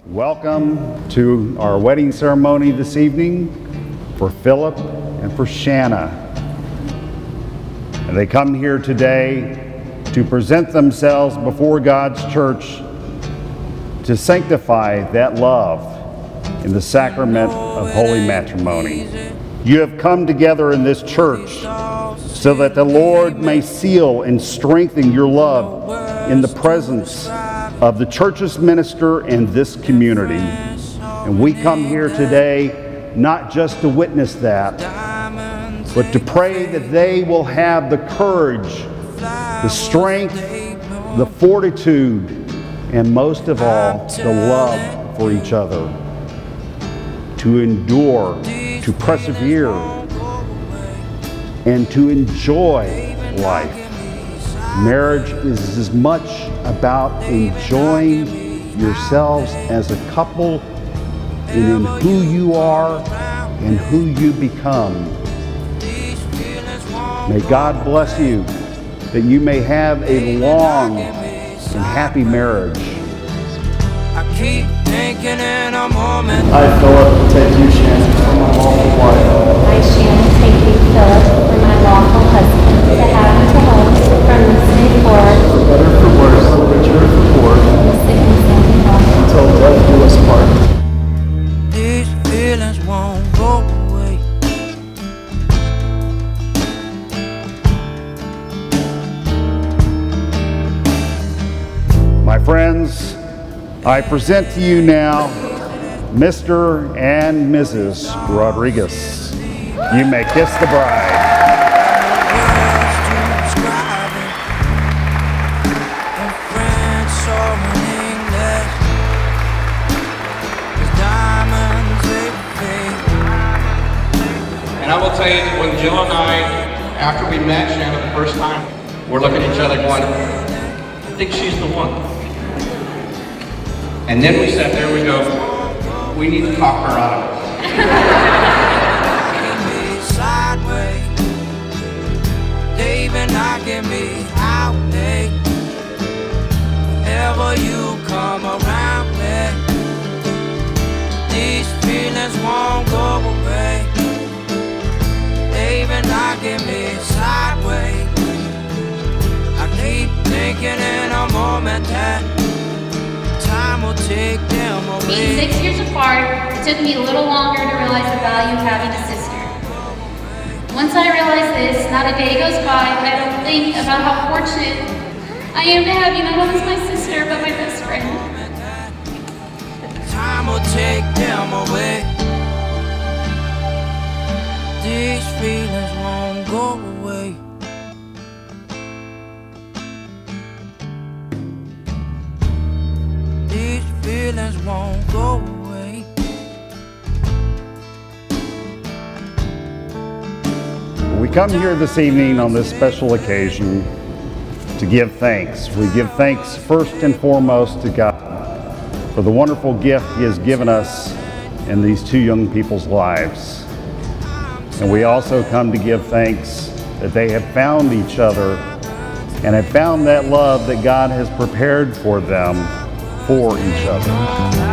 Welcome to our wedding ceremony this evening for Philip and for Shanna. And they come here today to present themselves before God's church to sanctify that love in the sacrament of holy matrimony. You have come together in this church so that the Lord may seal and strengthen your love in the presence of the church's minister and this community. And we come here today not just to witness that, but to pray that they will have the courage, the strength, the fortitude, and most of all, the love for each other, to endure, to persevere, and to enjoy life. Marriage is as much about enjoying yourselves as a couple and in who you are and who you become. May God bless you, that you may have a long and happy marriage. I keep thinking in a moment. I, Philip, take you, Shannon, for my lawful wife. I, Shannon, take you, Philip, for my lawful husband, to have and to hold from this day forward, For better, for worse, for richer, for poor, in sickness and in health, until death do us part. These feelings won't go away. My friends, I present to you now Mr. and Mrs. Rodriguez. You may kiss the bride. And I will tell you that when Jill and I, after we met Shanna the first time, we're looking at each other going, I think she's the one. And then we sat there, we go, we need to talk her out of it. They've knocking me out, whenever you come around me, these feelings won't go away. They've been knocking me sideways. I keep thinking in a moment that time will take them away. Being 6 years apart, it took me a little longer to realize the value of having a sister. Once I realized this, not a day goes by I don't think about how fortunate I am to have you not only as my sister, but my best friend. Time will take them away. These feelings won't go away. These feelings won't go away. We come here this evening on this special occasion to give thanks. We give thanks first and foremost to God for the wonderful gift He has given us in these two young people's lives. And we also come to give thanks that they have found each other and have found that love that God has prepared for them for each other.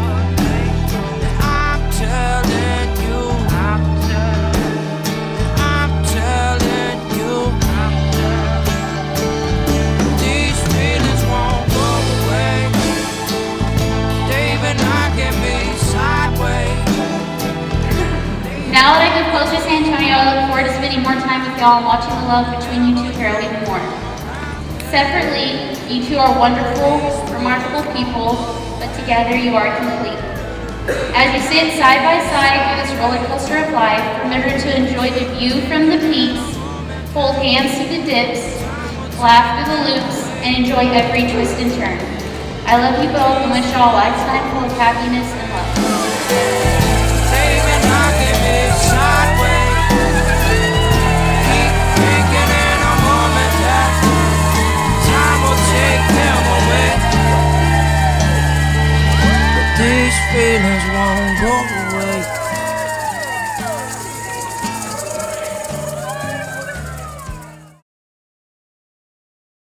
Now that I get closer to San Antonio, I look forward to spending more time with y'all and watching the love between you two grow even more. Separately, you two are wonderful, remarkable people, but together you are complete. As you sit side by side through this roller coaster of life, remember to enjoy the view from the peaks, hold hands through the dips, laugh through the loops, and enjoy every twist and turn. I love you both and wish you all a lifetime full of happiness and love. These feelings won't go